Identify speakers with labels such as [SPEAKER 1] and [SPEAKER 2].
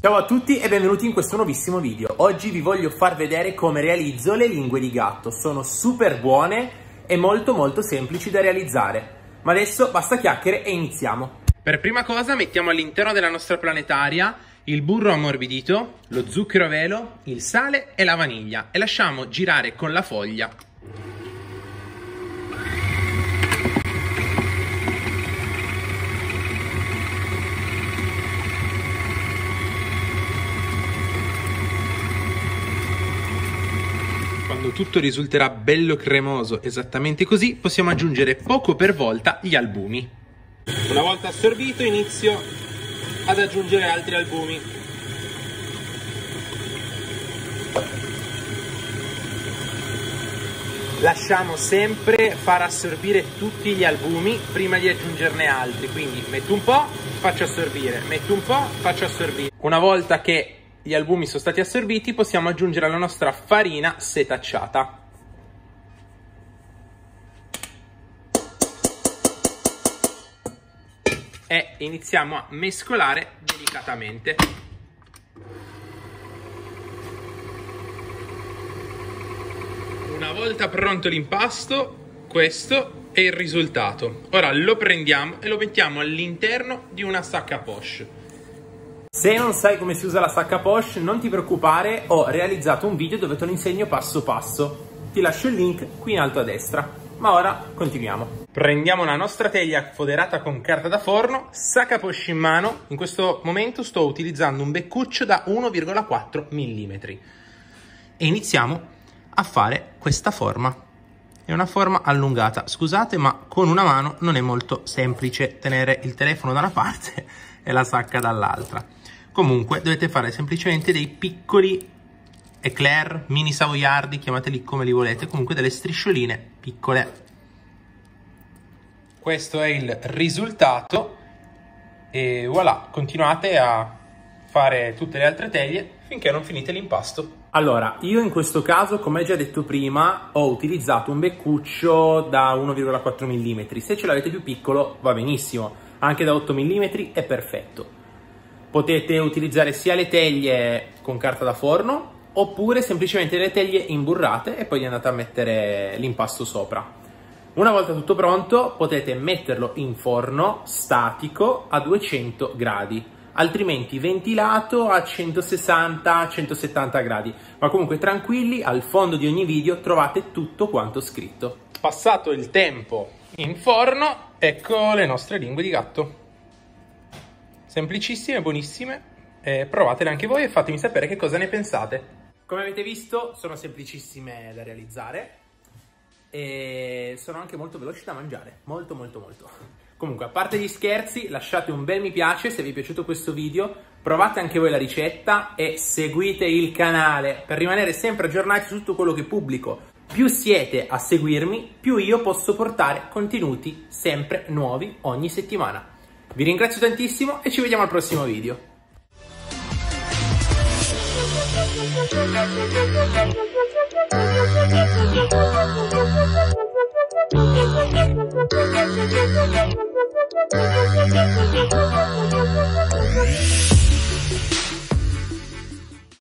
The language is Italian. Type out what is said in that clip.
[SPEAKER 1] Ciao a tutti e benvenuti in questo nuovissimo video. Oggi vi voglio far vedere come realizzo le lingue di gatto. Sono super buone e molto semplici da realizzare. Ma adesso basta chiacchiere e iniziamo. Per prima cosa mettiamo all'interno della nostra planetaria il burro ammorbidito, lo zucchero a velo, il sale e la vaniglia e lasciamo girare con la foglia. Quando tutto risulterà bello cremoso, esattamente così, possiamo aggiungere poco per volta gli albumi. Una volta assorbito inizio ad aggiungere altri albumi. Lasciamo sempre far assorbire tutti gli albumi prima di aggiungerne altri, quindi metto un po', faccio assorbire, metto un po', faccio assorbire. Una volta che gli albumi sono stati assorbiti, possiamo aggiungere la nostra farina setacciata. E iniziamo a mescolare delicatamente. Una volta pronto l'impasto, questo è il risultato. Ora lo prendiamo e lo mettiamo all'interno di una sac à poche. Se non sai come si usa la sac à poche, non ti preoccupare, ho realizzato un video dove te lo insegno passo passo. Ti lascio il link qui in alto a destra. Ma ora continuiamo. Prendiamo la nostra teglia foderata con carta da forno, sac à poche in mano. In questo momento sto utilizzando un beccuccio da 1,4 mm. E iniziamo a fare questa forma. È una forma allungata. Scusate, ma con una mano non è molto semplice tenere il telefono da una parte e la sacca dall'altra. Comunque dovete fare semplicemente dei piccoli eclair, mini savoiardi, chiamateli come li volete, comunque delle striscioline piccole. Questo è il risultato e voilà, continuate a fare tutte le altre teglie finché non finite l'impasto. Allora, io in questo caso, come già detto prima, ho utilizzato un beccuccio da 1,4 mm. Se ce l'avete più piccolo va benissimo, anche da 8 mm è perfetto. Potete utilizzare sia le teglie con carta da forno oppure semplicemente le teglie imburrate e poi andate a mettere l'impasto sopra. Una volta tutto pronto potete metterlo in forno statico a 200 gradi, altrimenti ventilato a 160-170 gradi. Ma comunque tranquilli, al fondo di ogni video trovate tutto quanto scritto. Passato il tempo in forno, ecco le nostre lingue di gatto. Semplicissime, buonissime, provatele anche voi e fatemi sapere che cosa ne pensate. Come avete visto sono semplicissime da realizzare e sono anche molto veloci da mangiare, molto. Comunque, a parte gli scherzi, lasciate un bel mi piace se vi è piaciuto questo video, provate anche voi la ricetta e seguite il canale per rimanere sempre aggiornati su tutto quello che pubblico. Più siete a seguirmi, più io posso portare contenuti sempre nuovi ogni settimana. Vi ringrazio tantissimo e ci vediamo al prossimo video.